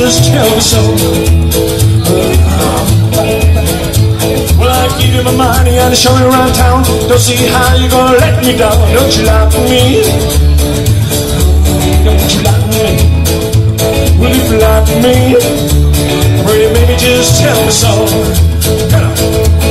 just tell me so. Well, I give you my money and I show you around town. Don't see how you're gonna let me down. Don't you like me? Don't you like me? Well, if you like me, pretty baby, just tell me so. Come on.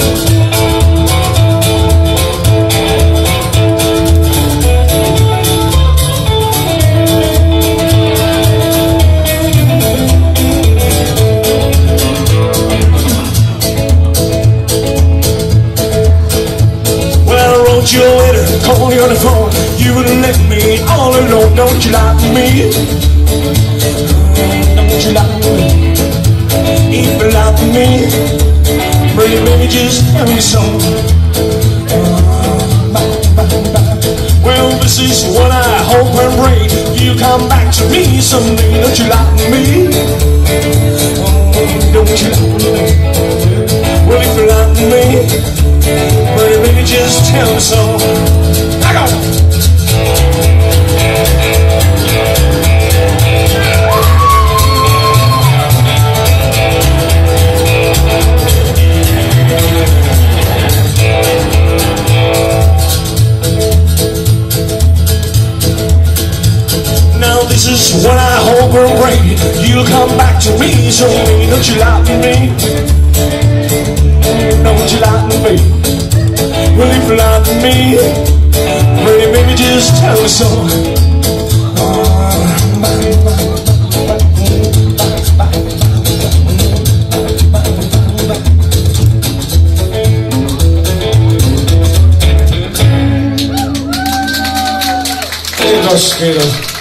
Your waiter, call you on the phone. You wouldn't let me all alone. Don't you like me? Don't you like me? If you like me, pretty baby, just tell me so. Well, this is what I hope and pray. You come back to me someday. Don't you like me? Don't you like me? Well, if you like me, pretty baby, just tell me so. I go. Now this is what I hope and pray. You'll come back to me someday. Don't you like me? Don't you like me? Well, if you like me, pretty baby, just tell me so. Queridos, queridos.